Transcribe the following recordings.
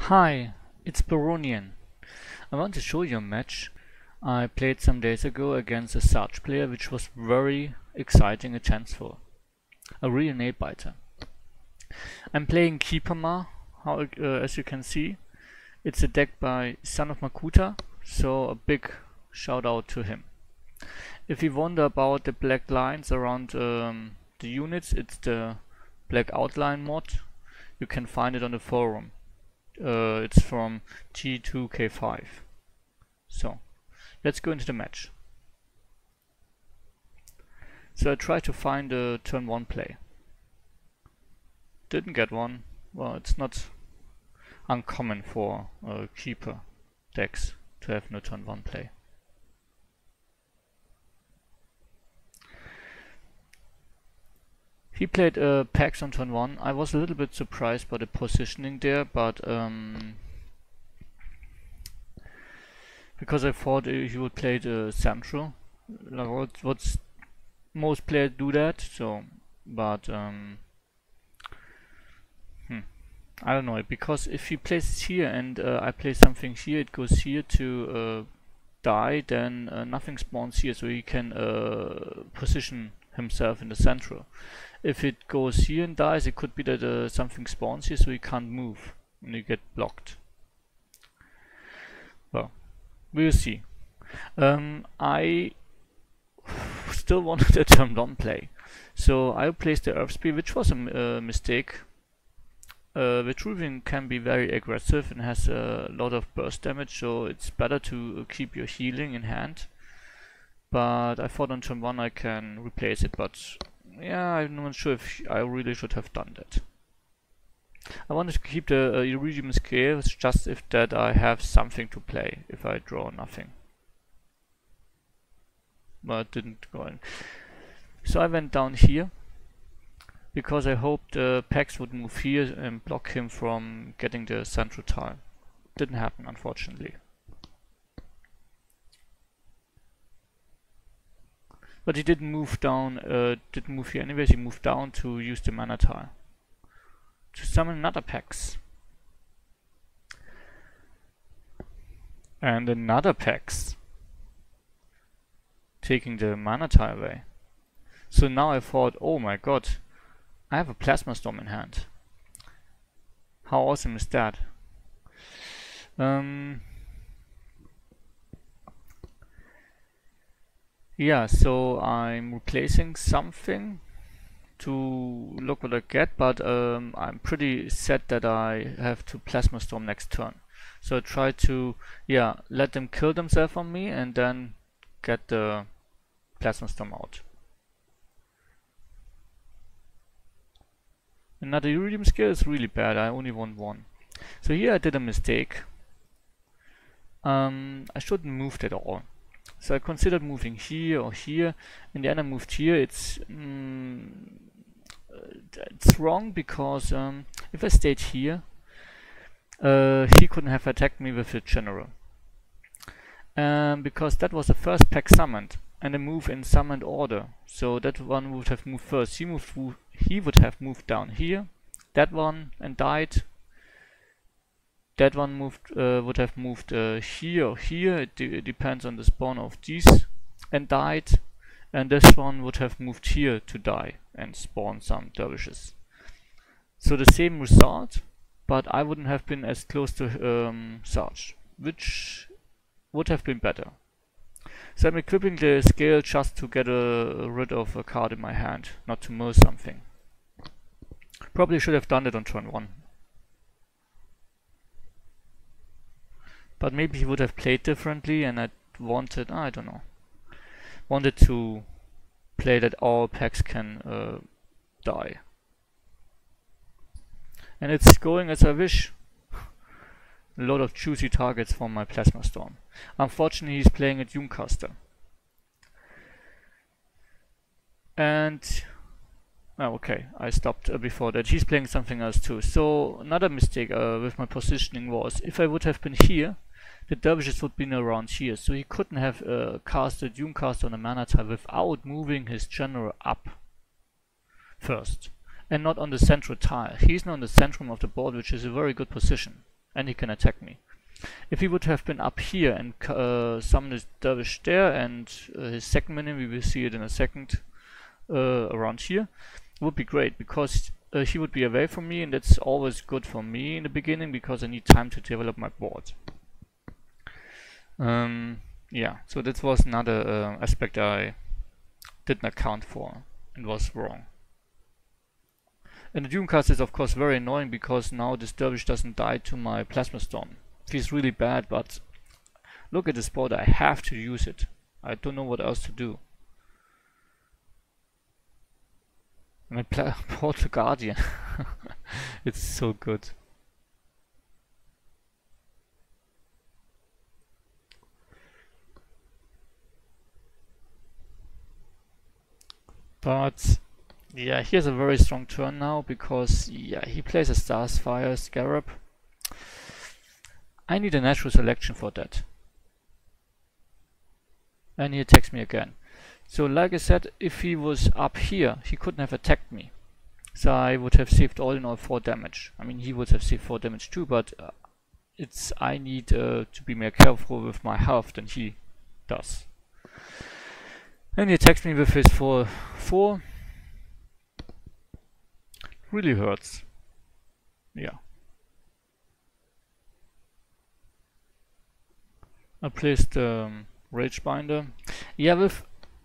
Hi, it's Baronian. I want to show you a match I played some days ago against a Sarge player, which was very exciting and chanceful. A real nail-biter. I'm playing Keeper as you can see. It's a deck by Son of Makuta, so a big shout out to him. If you wonder about the black lines around the units, it's the black outline mod. You can find it on the forum. It's from T2K5. So, let's go into the match. So I tried to find a turn 1 play. Didn't get one. Well, it's not uncommon for keeper decks to have no turn 1 play. He played Pax on turn 1. I was a little bit surprised by the positioning there, but because I thought he would play the Central. Like what's most players do that, so but I don't know, because if he plays here and I play something here, it goes here to die, then nothing spawns here, so he can position himself in the central. If it goes here and dies, it could be that something spawns here, so he can't move and you get blocked. Well, we'll see. I still wanted a turn 1 play, so I placed the Earthspear, which was a mistake. Vitruvian can be very aggressive and has a lot of burst damage, so it's better to keep your healing in hand. But I thought on turn 1 I can replace it, but yeah, I'm not sure if I really should have done that. I wanted to keep the Iridium Scale, just if that I have something to play if I draw nothing. But it didn't go in. So I went down here, because I hoped Pax would move here and block him from getting the central tile. Didn't happen, unfortunately. But he didn't move down, didn't move here anyways, he moved down to use the mana tile to summon another Pax. And another Pax, taking the mana tile away. So now I thought, oh my god, I have a Plasma Storm in hand. How awesome is that? Yeah, so I'm replacing something to look what I get, but I'm pretty set that I have to Plasma Storm next turn. So I try to, yeah, let them kill themselves on me and then get the Plasma Storm out. Another Iridium Scale is really bad, I only want one. So here I did a mistake. I shouldn't move at all. So I considered moving here or here. In the end I moved here. It's wrong because if I stayed here, he couldn't have attacked me with a general. Because that was the first pack summoned and a move in summoned order. So that one would have moved first. He would have moved down here. That one and died. That one moved would have moved here or here. It depends on the spawn of these, and died. And this one would have moved here to die and spawn some dervishes. So the same result, but I wouldn't have been as close to Sarge, which would have been better. So I'm equipping the scale just to get rid of a card in my hand, not to mill something. Probably should have done it on turn 1. But maybe he would have played differently, and I wanted, I don't know, wanted to play that all packs can die. And it's going as I wish. A lot of juicy targets for my Plasma Storm. Unfortunately, he's playing a Doomcaster. And okay, I stopped before that. He's playing something else too. So another mistake with my positioning was, if I would have been here, the dervishes would be around here. So he couldn't have cast a Doomcaster on a mana tile without moving his general up first. And not on the central tile. He's not on the centrum of the board, which is a very good position. and he can attack me. If he would have been up here and summoned his dervish there and his second minion, we will see it in a second, around here, would be great, because he would be away from me, and that's always good for me in the beginning because I need time to develop my board. Yeah, so that was another aspect I didn't account for and was wrong. And the Doomcast is of course very annoying because now this dervish doesn't die to my Plasma Storm. Feels really bad, but look at this board, I have to use it. I don't know what else to do. And I Portal Guardian. It's so good. But yeah, he has a very strong turn now because yeah, he plays a Starfire Scarab. I need a natural selection for that. And he attacks me again. So like I said, if he was up here, he couldn't have attacked me. So I would have saved all in all 4 damage. I mean, he would have saved 4 damage too, but I need to be more careful with my health than he does. And he attacks me with his 4. Really hurts. Yeah. I placed Rage Binder. Yeah, with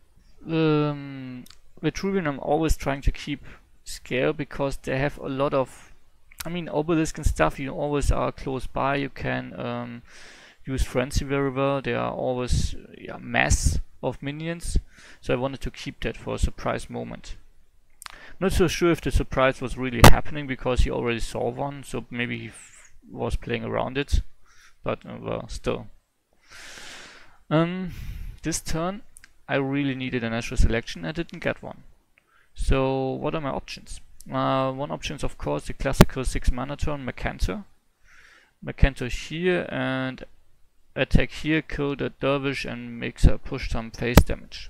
Rubian I'm always trying to keep scale because they have a lot of, I mean, obelisk and stuff, you always are close by, you can use Frenzy very well, there are always mass of minions, so I wanted to keep that for a surprise moment. Not so sure if the surprise was really happening because he already saw one, so maybe he was playing around it, but well, still. This turn I really needed a natural selection, I didn't get one. So what are my options? One option is of course the classical 6 mana turn, Mercantor. Mercantor here and attack here, kill the dervish and makes her push some face damage.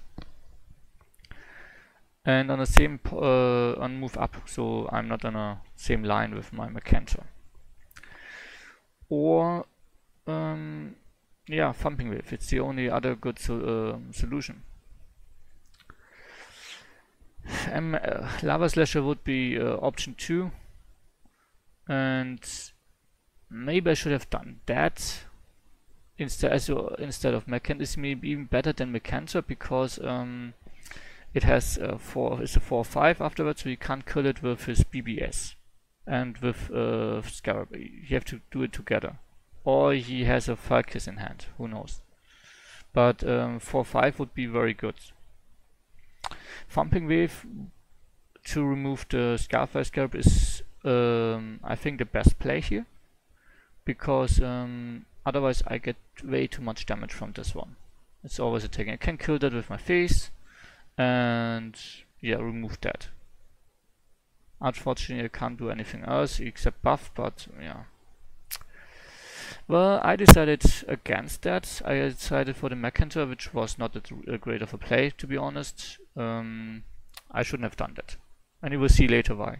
And on the same on move up, so I'm not on a same line with my Mercantor. Or yeah, Thumping Wave, it's the only other good solution. Lava Slasher would be option 2, and maybe I should have done that instead of Mercantor. Is maybe even better than Mercantor because it has it's a 4/5 afterwards, so you can't kill it with his BBS and with Scarab. You have to do it together, or he has a Falkis in hand. Who knows? But 4/5 would be very good. Thumping Wave to remove the Starfire Scarab is I think the best play here, because otherwise I get way too much damage from this one. It's always attacking. I can kill that with my face and yeah, remove that. Unfortunately I can't do anything else except buff, but yeah. Well, I decided against that. I decided for the Mercantor, which was not a great of a play, to be honest. I shouldn't have done that. And you will see later why.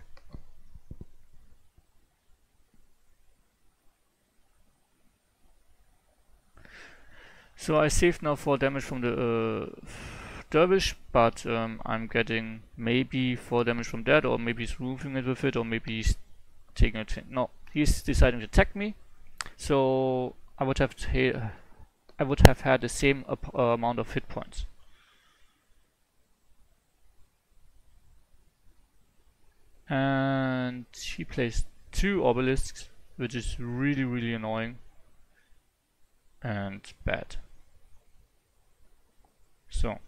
So I saved now 4 damage from the dervish, but I'm getting maybe 4 damage from that, or maybe he's roofing it with it, or maybe he's taking it. No, he's deciding to attack me. So I would have had the same amount of hit points. And he plays 2 obelisks, which is really annoying and bad. So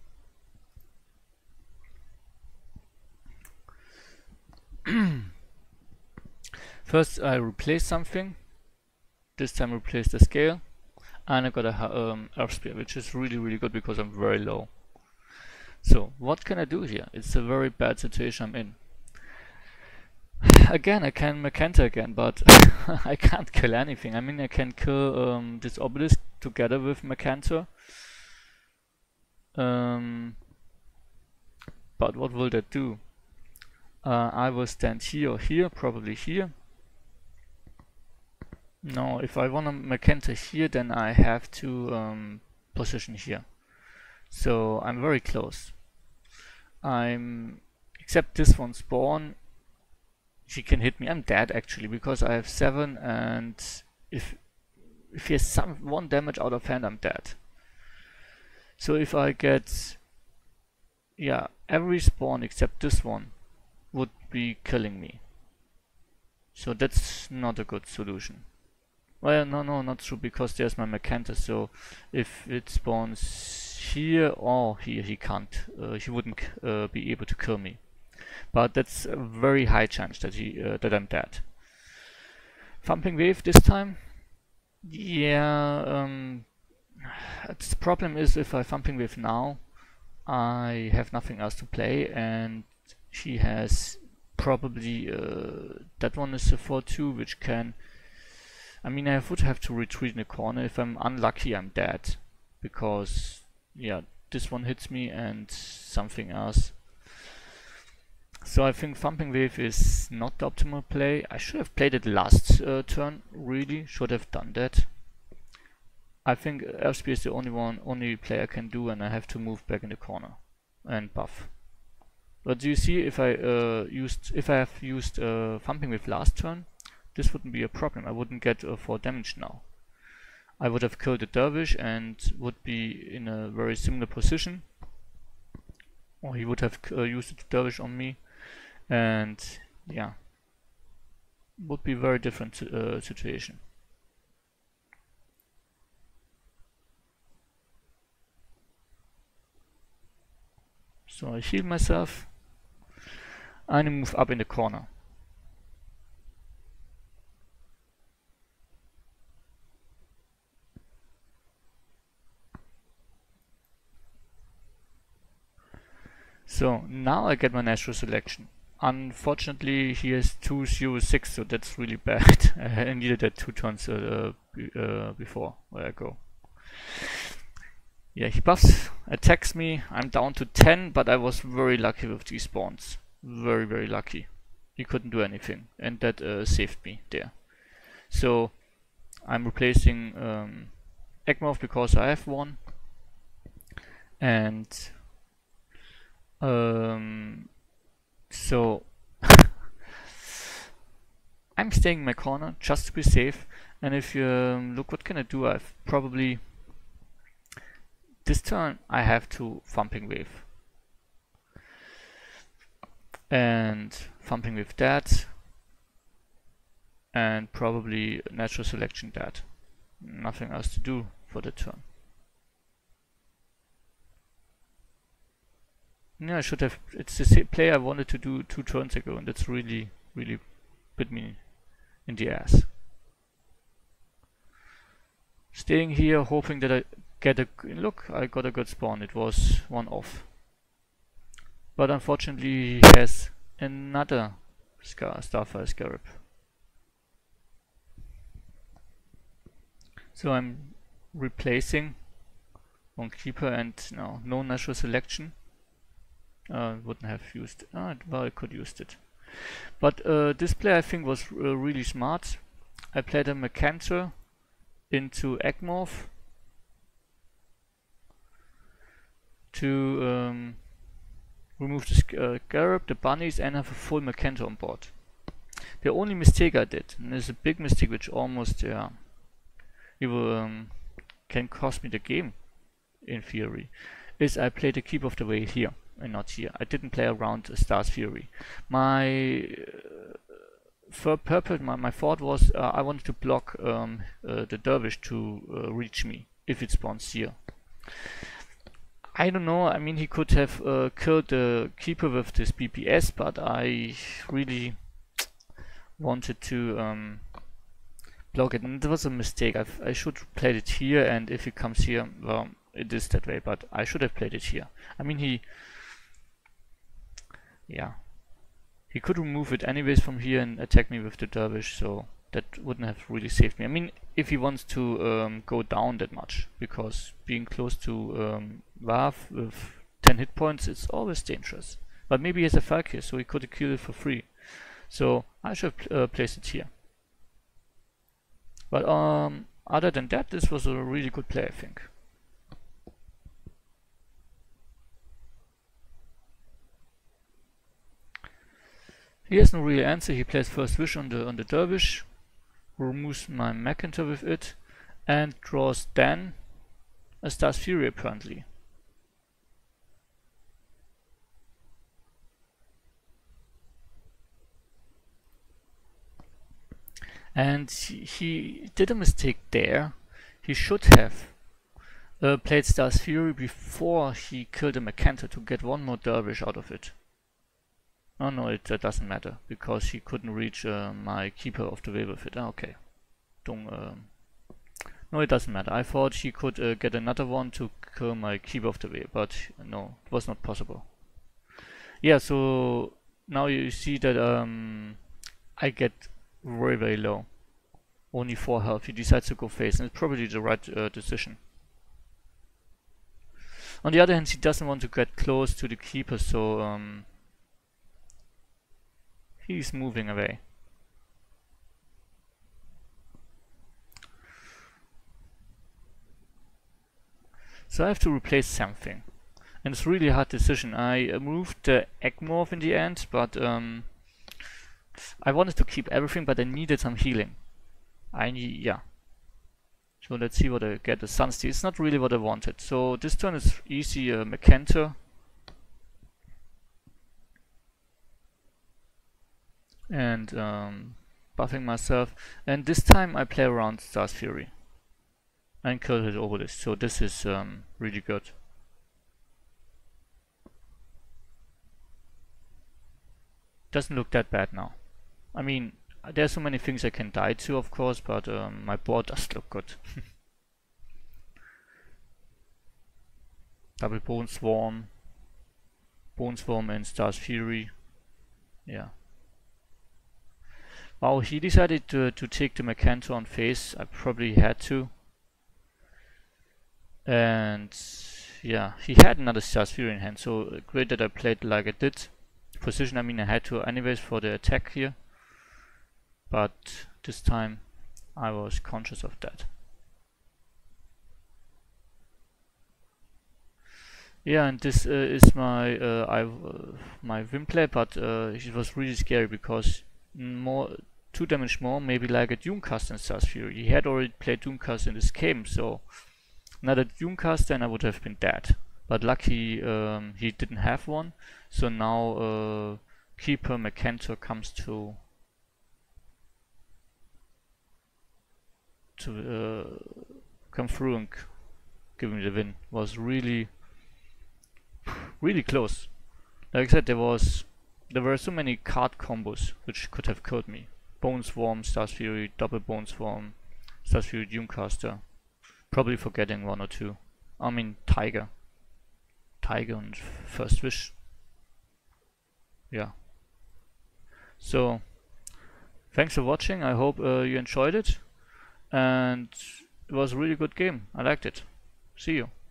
first I replace something. This time replace the scale, and I got a Earth Spear, which is really good because I'm very low. So what can I do here? It's a very bad situation I'm in. Again, I can Mercantor again, but I can't kill anything. I mean, I can kill this obelisk together with Mercantor. But what will that do? I will stand here or here, probably here. No, if I want to Mercanta here, then I have to position here. So I'm very close. Except this one spawn, she can hit me. I'm dead actually, because I have 7, and if he has one damage out of hand, I'm dead. So if I get, yeah, every spawn except this one would be killing me. So that's not a good solution. Well, no, not true, because there's my Mercanta, so if it spawns here or here, he can't, he wouldn't be able to kill me. But that's a very high chance that that I'm dead. Thumping Wave this time? Yeah, the problem is if I Thumping Wave now, I have nothing else to play, and she has probably, that one is a 4-2, which can, I mean, I would have to retreat in the corner. If I'm unlucky, I'm dead, because, yeah, this one hits me and something else. So I think Thumping Wave is not the optimal play. I should have played it last turn, really should have done that. I think Earthspear is the only play I can do, and I have to move back in the corner and buff. But do you see, if I have used Thumping Wave last turn, this wouldn't be a problem. I wouldn't get 4 damage now. I would have killed the Dervish and would be in a very similar position. Or he would have used the Dervish on me. And yeah, would be a very different situation. So I heal myself. I move up in the corner. So now I get my natural selection. Unfortunately, he has 206, so that's really bad. I needed that 2 turns before where I go. Yeah, he buffs, attacks me. I'm down to 10, but I was very lucky with these spawns. Very, very lucky. He couldn't do anything, and that saved me there. So I'm replacing Ekmorph because I have one, and so I'm staying in my corner just to be safe. And if you look, what can I do? I've probably this turn I have to Thumping Wave and Thumping Wave that, and probably natural selection that. Nothing else to do for the turn. Yeah, I should have. It's the same play I wanted to do 2 turns ago, and that's really bit me in the ass. Staying here, hoping that I get a look. I got a good spawn. It was 1 off, but unfortunately he has another Starfire Scarab. So I'm replacing one Keeper, and no natural selection. Wouldn't have used. Well, I could used it. But this play I think was really smart. I played a Mercanta into Ekmorph to remove the Scarab, the bunnies, and have a full Mercanta on board. The only mistake I did, and it's a big mistake which almost can cost me the game in theory, is I played the Keep of the Way here and not here. I didn't play around Star's Fury. My my thought was I wanted to block the Dervish to reach me if it spawns here. I don't know, I mean, he could have killed the Keeper with this BPS, but I really wanted to block it, and it was a mistake. I should have played it here, and if he comes here, well, it is that way, but I should have played it here. I mean, he could remove it anyways from here and attack me with the Dervish, so that wouldn't have really saved me. I mean, if he wants to go down that much, because being close to Vav with 10 hit points, it's always dangerous. But maybe he has a Falk here, so he could kill it for free. So I should have placed it here. But other than that, this was a really good play, I think. He has no real answer. He plays first wish on the dervish, removes my Macintyre with it, and draws then a Star's Fury apparently. And he did a mistake there. He should have played Star's Fury before he killed a Macintyre to get one more dervish out of it. Oh no, that doesn't matter, because he couldn't reach my Keeper of the Way with it. Okay. No, it doesn't matter. I thought he could get another one to kill my Keeper of the Way, but no, it was not possible. Yeah, so now you see that I get very, very low. Only 4 health. He decides to go face, and it's probably the right decision. On the other hand, he doesn't want to get close to the Keeper, so he's moving away. So I have to replace something. And it's really a hard decision. I moved the Ekmorph in the end, but I wanted to keep everything, but I needed some healing. Yeah. So let's see what I get. The Sunsteel. It's not really what I wanted. So this turn is easy. Macintyre. And buffing myself. And this time I play around Star's Fury. And kill his Obelisk. So this is really good. Doesn't look that bad now. I mean, there's so many things I can die to, of course, but my board does look good. Double Bone Swarm and Star's Fury. Yeah. Wow, he decided to take the Macintyre on face. I probably had to. And yeah, he had another Star's Fury in hand, so great that I played like I did. Position, I mean, I had to anyways for the attack here, but this time I was conscious of that. Yeah, and this is my my Vim play, but it was really scary because 2 damage more, maybe like a Doomcast in Star's Fury. He had already played Doomcast in this game, so another Doomcast and I would have been dead. But lucky he didn't have one, so now Keeper Macintyre comes to come through and give me the win. Was really close. Like I said, there were so many card combos which could have killed me. Bone Swarm, Star's Fury, double Bone Swarm, Star's Fury, Doomcaster. Probably forgetting 1 or 2. I mean Tiger and First Wish. Yeah. So thanks for watching. I hope you enjoyed it, and it was a really good game. I liked it. See you.